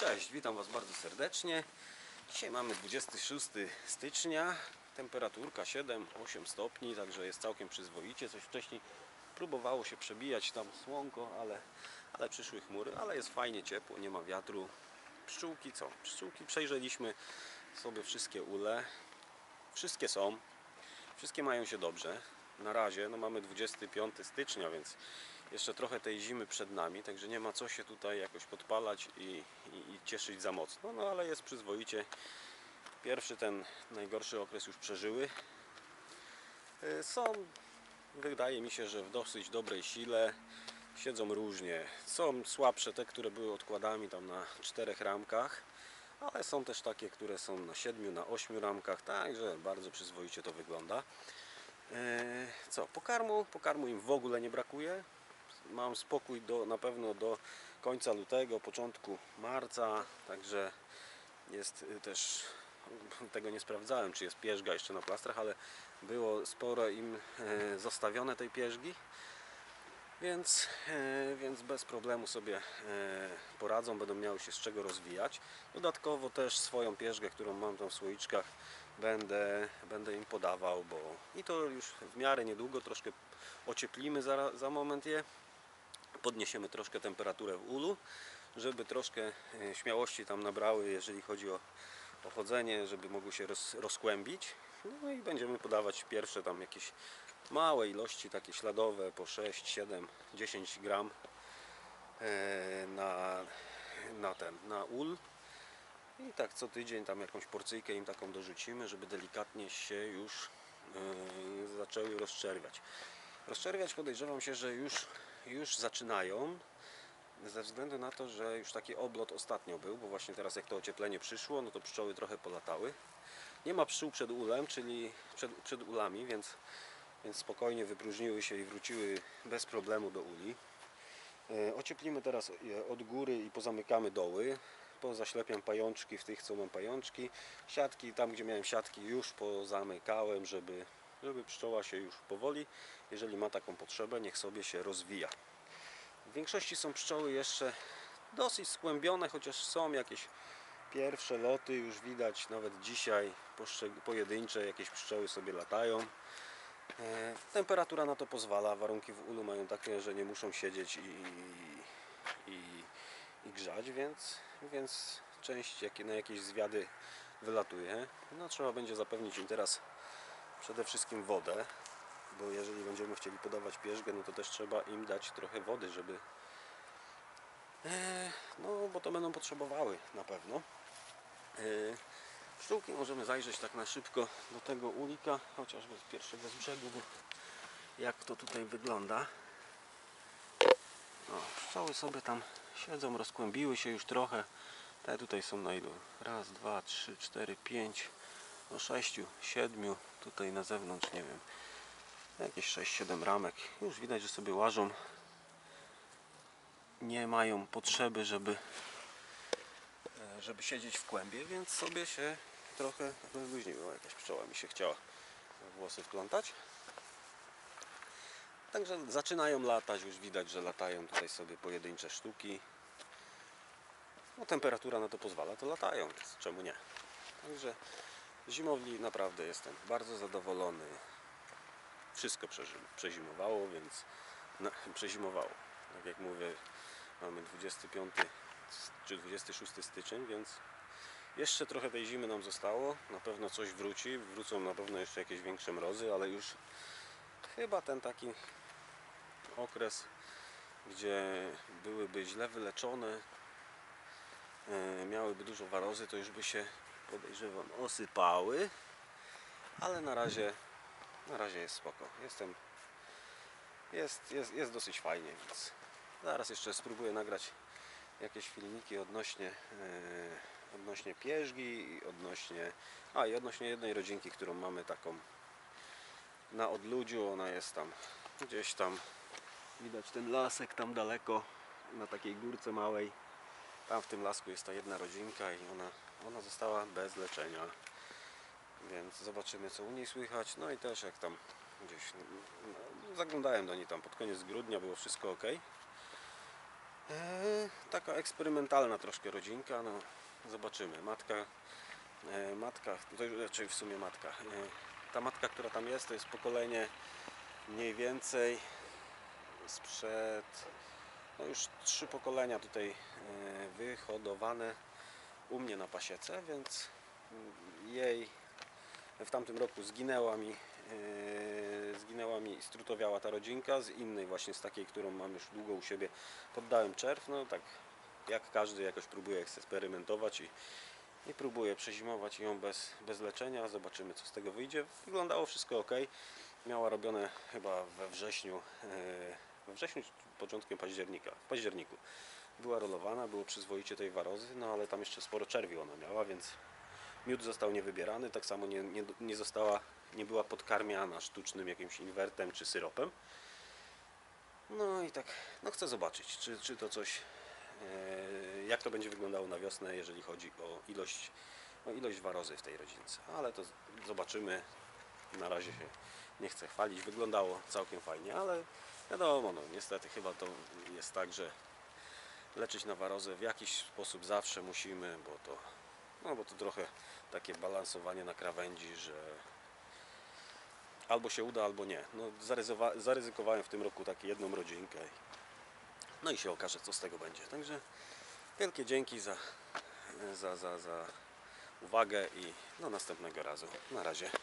Cześć, witam Was bardzo serdecznie. Dzisiaj mamy 26 stycznia, temperaturka 7-8 stopni, także jest całkiem przyzwoicie. Coś wcześniej próbowało się przebijać tam słonko, ale przyszły chmury, ale jest fajnie ciepło, nie ma wiatru. Pszczółki co? Pszczółki przejrzeliśmy sobie wszystkie ule. Wszystkie są, wszystkie mają się dobrze. Na razie, no mamy 25 stycznia, więc jeszcze trochę tej zimy przed nami, także nie ma co się tutaj jakoś podpalać i cieszyć za mocno, no ale jest przyzwoicie. Pierwszy ten najgorszy okres już przeżyły. Są, wydaje mi się, że w dosyć dobrej sile. Siedzą różnie. Są słabsze te, które były odkładami tam na 4 ramkach, ale są też takie, które są na 7, na 8 ramkach, także bardzo przyzwoicie to wygląda. Co? Pokarmu im w ogóle nie brakuje. Mam spokój na pewno do końca lutego, początku marca, także jest też, tego nie sprawdzałem, czy jest pierzga jeszcze na plastrach, ale było sporo im zostawione tej pierzgi, więc bez problemu sobie poradzą, będą miały się z czego rozwijać. Dodatkowo też swoją pierzgę, którą mam tam w słoiczkach, będę im podawał, bo i to już w miarę niedługo, troszkę ocieplimy za moment je. Podniesiemy troszkę temperaturę w ulu, żeby troszkę śmiałości tam nabrały, jeżeli chodzi o chodzenie, żeby mogły się rozkłębić. No i będziemy podawać pierwsze tam jakieś małe ilości, takie śladowe, po 6, 7, 10 gram na ul. I tak co tydzień tam jakąś porcyjkę im taką dorzucimy, żeby delikatnie się już zaczęły rozczerwiać. Rozczerwiać podejrzewam się, że już zaczynają, ze względu na to, że już taki oblot ostatnio był, bo właśnie teraz jak to ocieplenie przyszło, no to pszczoły trochę polatały. Nie ma pszczół przed ulem, czyli przed ulami, więc spokojnie wypróżniły się i wróciły bez problemu do uli. Ocieplimy teraz od góry i pozamykamy doły. Pozaślepiam pajączki w tych, co mam pajączki. Siatki, tam gdzie miałem siatki, już pozamykałem, żeby pszczoła się już powoli, jeżeli ma taką potrzebę, niech sobie się rozwija. W większości są pszczoły jeszcze dosyć skłębione, chociaż są jakieś pierwsze loty, już widać nawet dzisiaj pojedyncze jakieś pszczoły sobie latają. Temperatura na to pozwala, warunki w ulu mają takie, że nie muszą siedzieć i grzać, więc część na jakieś zwiady wylatuje. No, trzeba będzie zapewnić im teraz przede wszystkim wodę, bo jeżeli będziemy chcieli podawać pierzgę, no to też trzeba im dać trochę wody, żeby no bo to będą potrzebowały na pewno. Pszczółki możemy zajrzeć tak na szybko do tego ulika, chociażby z pierwszego z brzegu, bo jak to tutaj wygląda. O, pszczoły sobie tam siedzą, rozkłębiły się już trochę. Te tutaj są na ilu? Raz, dwa, trzy, cztery, pięć, no 6, 7, tutaj na zewnątrz, nie wiem, jakieś 6-7 ramek. Już widać, że sobie łażą. Nie mają potrzeby, żeby siedzieć w kłębie, więc sobie się trochę rozluźniło. Jakaś pszczoła mi się chciała w włosy wplątać. Także zaczynają latać, już widać, że latają tutaj sobie pojedyncze sztuki. No, temperatura na to pozwala, to latają, więc czemu nie? Także z zimowni naprawdę jestem bardzo zadowolony. Wszystko przezimowało, więc przezimowało. Tak jak mówię, mamy 25 czy 26 styczeń, więc jeszcze trochę tej zimy nam zostało. Na pewno coś wróci, wrócą na pewno jeszcze jakieś większe mrozy, ale już chyba ten taki okres, gdzie byłyby źle wyleczone, miałyby dużo warozy, to już by się, podejrzewam, osypały, ale na razie jest spoko. Jest dosyć fajnie, więc zaraz jeszcze spróbuję nagrać jakieś filmiki odnośnie pierzgi i odnośnie jednej rodzinki, którą mamy taką na odludziu. Ona jest tam gdzieś tam, widać ten lasek tam daleko na takiej górce małej. Tam w tym lasku jest ta jedna rodzinka i ona została bez leczenia, więc zobaczymy, co u niej słychać. No i też jak tam gdzieś zaglądałem do niej tam pod koniec grudnia, było wszystko ok. Taka eksperymentalna troszkę rodzinka, no zobaczymy. Matka, czyli w sumie matka. Ta matka, która tam jest, to jest pokolenie mniej więcej sprzed, no już 3 pokolenia tutaj wyhodowane u mnie na pasiece, więc jej w tamtym roku zginęła mi i strutowiała ta rodzinka. Z innej właśnie, z takiej, którą mam już długo u siebie, poddałem czerw. No tak jak każdy jakoś próbuje eksperymentować i próbuję przezimować ją bez leczenia. Zobaczymy, co z tego wyjdzie. Wyglądało wszystko ok. Miała robione chyba we wrześniu, początkiem października. W październiku była rolowana, było przyzwoicie tej warozy, no ale tam jeszcze sporo czerwiu ona miała, więc miód został niewybierany. Tak samo nie była podkarmiana sztucznym jakimś inwertem czy syropem. No i tak, no chcę zobaczyć, czy to coś, jak to będzie wyglądało na wiosnę, jeżeli chodzi o ilość warozy w tej rodzince. Ale to zobaczymy. Na razie się nie chcę chwalić. Wyglądało całkiem fajnie, ale wiadomo, no niestety chyba to jest tak, że leczyć na warozę w jakiś sposób zawsze musimy, bo to trochę takie balansowanie na krawędzi, że albo się uda, albo nie. No, zaryzykowałem w tym roku takie jedną rodzinkę. No i się okaże, co z tego będzie. Także wielkie dzięki za uwagę i do następnego razu. Na razie.